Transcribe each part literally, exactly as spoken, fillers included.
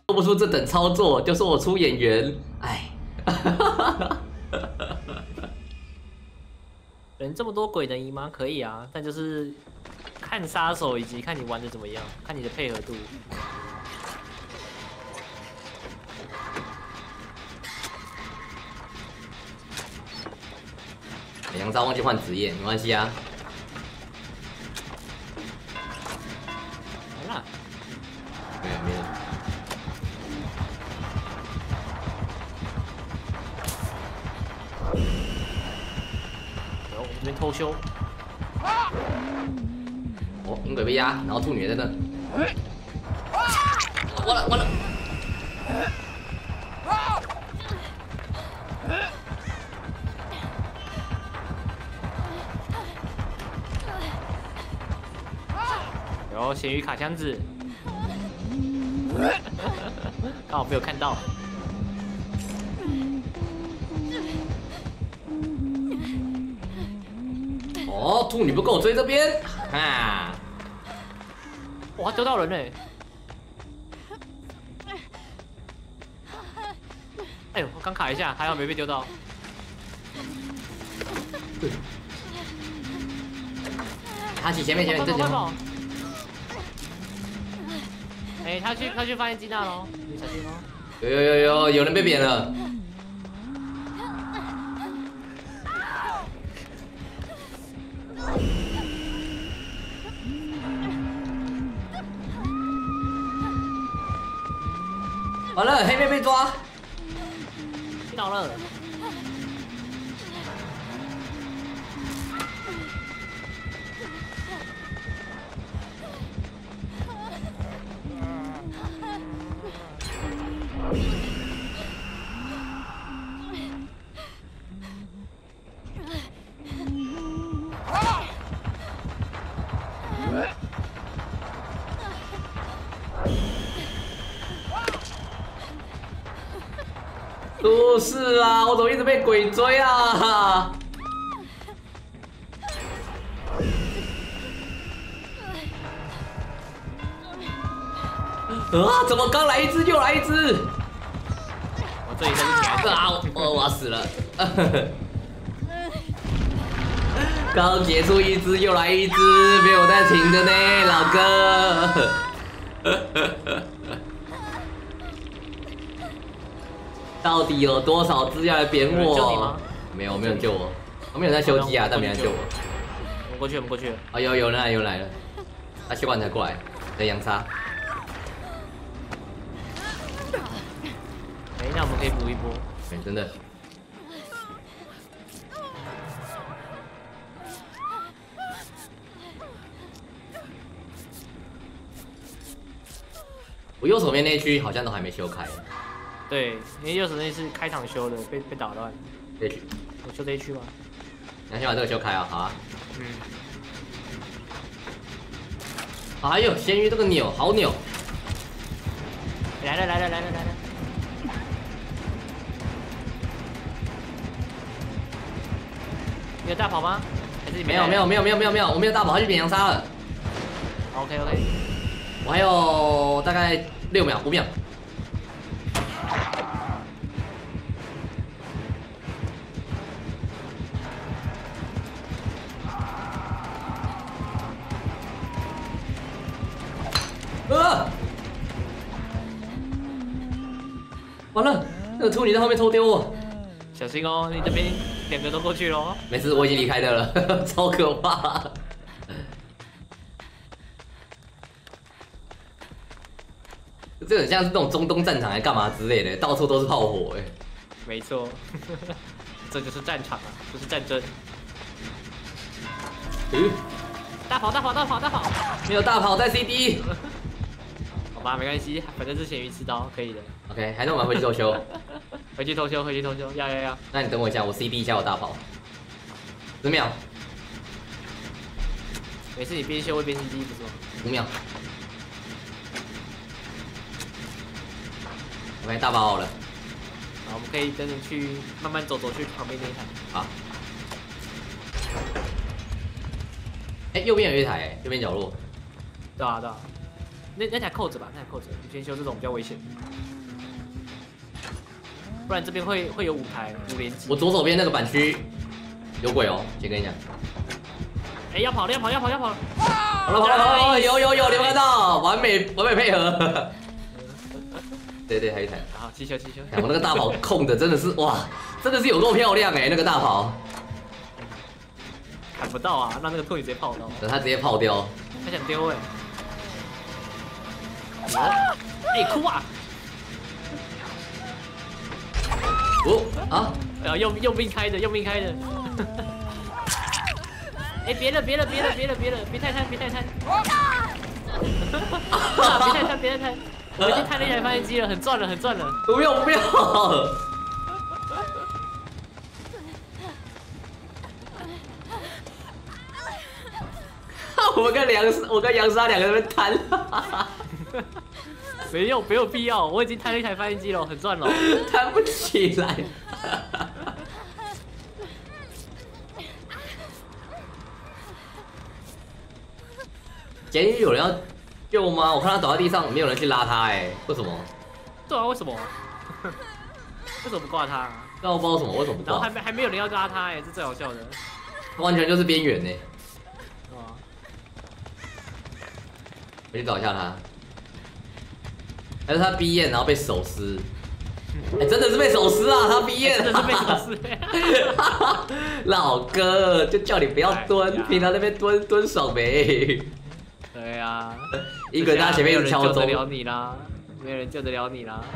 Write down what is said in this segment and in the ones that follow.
做不出这等操作，就说我出演员，哎。 人这么多鬼能赢吗？可以啊，但就是看杀手以及看你玩的怎么样，看你的配合度。 杨昭忘记换职业，没关系啊。 好啦， 没有没有。 然后我们这边偷修。 哦，银鬼被压，然后兔女也在那。完了完了。 然后咸鱼卡箱子，刚好被我看到。 哦，兔女不跟我追这边，哈！ 哇，丢到人嘞！哎呦，我刚卡一下，还好没被丢到。 他起前面前面，正前方。 哎，他去他去发现金娜喽，你小心哦。 有有有有，有人被扁了。完了，黑妹被抓。 听到了。 不是啊，我怎么一直被鬼追啊？啊！怎么刚来一只又来一只？ 我这里都是起来啊！我我要死了！刚结束一只又来一只，没有在停的呢，老哥。到底有多少只要来扁我？ 救你吗？ 没有，没有人救我。我没有人在修机啊，但没人救我。 我们过去，我们过去。 啊，有有人来，有人来了。他修完才过来，等阳叉。 哎，那我们可以补一波。 哎，真的。我右手边那一区好像都还没修开。 对，因为右手那是开场修的，被被打乱。 这区， 我修这一区吗？ 你要先把这个修开啊，好啊。 嗯。 哎呦，咸鱼这个扭好扭。 来了来了来了来了。你有大跑吗？还是你没有没有没有没有没有没有，我没有大跑，他去扁阳杀了。 OK OK。 我还有大概六秒五秒。呃，完了，那个兔女在后面偷丢我， 小心哦，你这边两个都过去喽。 没事，我已经离开的了，超可怕。这很像是那种中东战场还干嘛之类的，到处都是炮火哎。 没错，这就是战场啊，这是战争。 嗯， 大跑大跑大跑大跑， 没有大跑在 C D。 好吧，没关系，反正是咸鱼刺刀，可以的。 OK，还是我们回去偷修。 回去偷修，回去偷修，要要要。 那你等我一下，我 C D 一下我大跑。十秒。 没事，你边修会边 C D 不是吗？ 五秒。OK， 大跑好了。 好，我们可以真的去慢慢走走去旁边那一台。 好。哎、欸，右边有一台、欸，右边角落。 对啊对啊。 那那台扣着吧，那台扣着，你先修这种比较危险，不然这边会会有五台五连击。 我左手边那个板区有鬼哦，先跟你讲。 哎，要跑了，要跑，要跑，要跑了！ 好了，跑了，跑了，有有有，你有看到？完美完美配合。对对，还有一台。 好，气球气球。 我那个大炮控的真的是哇，真的是有够漂亮哎，那个大炮。 砍不到啊，让那个兔女直接炮到。 等他直接炮掉。 他想丢哎。哎，哭啊！ 哦啊！ 然后用用兵开的，用兵开的。哎，别了别了别了别了别了，别太贪别太贪。别太贪别太贪，我已经贪了一台发电机了，很赚了很赚了。 不要不要！我们跟梁我跟杨莎两个人贪。 没有没有必要，我已经贪了一台发电机了，很赚了。 贪不起来。监狱有人要救吗？我看他倒在地上，没有人去拉他，哎，为什么？ 对啊，为什么？为什么不挂他？ 那我不知道什么，为什么不挂？ 然后还没还没有人要拉他，哎，这最好笑的。 完全就是边缘呢。 啊！ 我去找一下他。还是他毕业然后被手撕？哎，真的是被手撕啊！他毕业真的是被手撕。 老哥，就叫你不要蹲，平常那边蹲蹲爽没？ 对啊， 一个人在前面一直敲钟， 救得了你啦，没有人救得了你啦。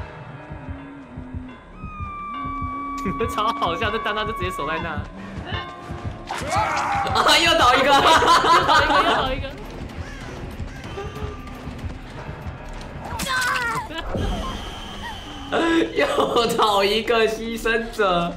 超好笑，这当当就直接守在那。 啊！又倒一个， 又倒一个，又倒一个。 又倒一个牺牲者。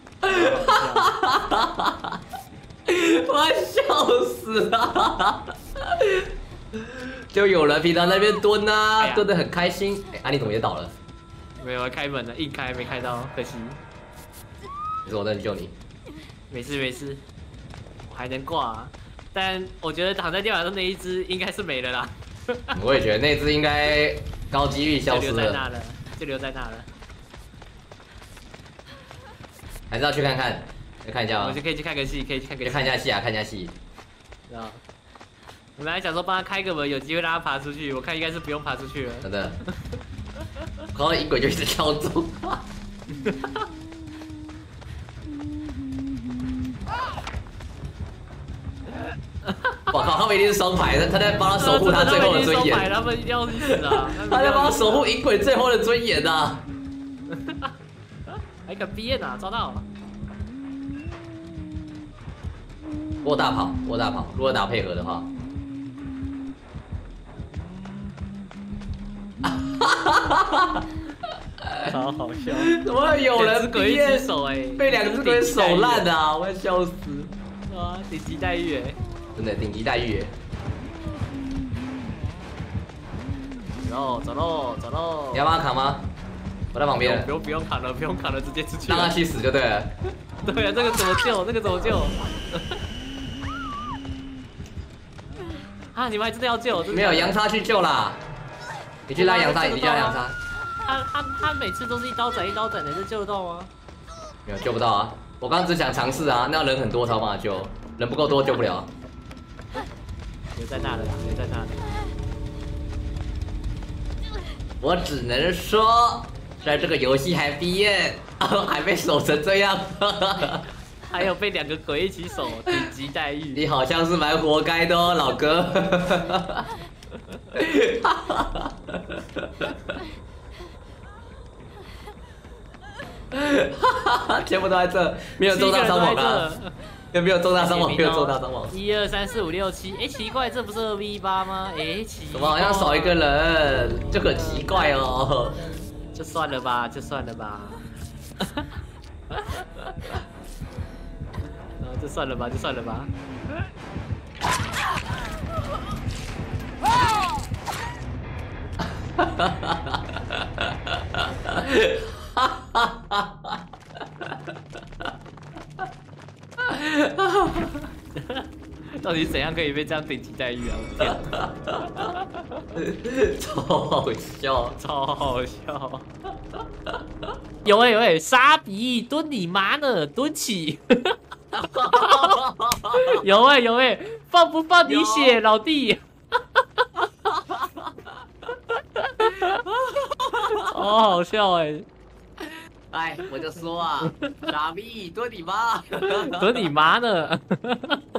我笑死了。就有人平常在那边蹲啊，哎、蹲得很开心。哎、啊，你怎么也倒了？ 没有，开门了，硬开没开到，可惜。 你说我再去救你。 没事没事，我还能挂、啊，但我觉得躺在电脑上那一只应该是没了啦。 我也觉得那只应该高几率消失了。 就留在那了，就留在那了。 还是要去看看，再看一下吗？ 我就可以去看个戏，可以去看个戏。 看一下戏啊，看一下戏。 知道。我本来想说帮他开个门，有机会让他爬出去，我看应该是不用爬出去了。 真的。然后一鬼就一直敲钟。我靠，他们一定是双排的，他在帮他守护他最后的尊严。 他们一定要死啊！ 他在帮他守护银鬼最后的尊严呐。 还敢憋呢，抓到了。 我大跑，我大跑，如果打配合的话。 超好笑！ 怎么会有人鬼一只手哎， 被两只鬼手烂的啊！我要笑死！ 啊，顶级待遇哎， 真的顶级待遇哎！ 走走喽，走喽！ 你要帮他扛吗？我在旁边。 不用不用扛了，不用扛了，直接出去。 让他去死就对了。 对啊，这个怎么救？这个怎么救？啊！你们还真的要救？ 没有，杨叉去救啦！你去拉杨叉，你去拉杨叉。 他他他每次都是一刀斩一刀斩的，这救得到吗？ 没有，救不到啊！我刚刚只想尝试啊，那人很多才有办法救，人不够多救不了。 留在那了，留在那了。 我只能说，在这个游戏还毕业，还被守成这样。 还有被两个鬼一起守，顶级待遇。 你好像是蛮活该的哦，老哥。全部都在这，没有重大伤亡啊！有没有重大伤亡？没有重大伤亡。 一二三四五六七，哎，奇怪，这不是二 v 八吗？哎，奇怪， 怎么好像少一个人？就很奇怪哦。 就算了吧，就算了吧。啊，就算了吧，就算了吧。哈哈哈哈到底怎样可以被这样顶级待遇啊？我天！ 超好笑， 超好笑。有哎、欸、有哎、欸，沙比蹲你妈呢，蹲起。有哎、欸、有哎、欸，放不放你血，老弟？超好笑哎、欸！ 哎，我就说啊，傻逼蹲你妈， 蹲你妈呢？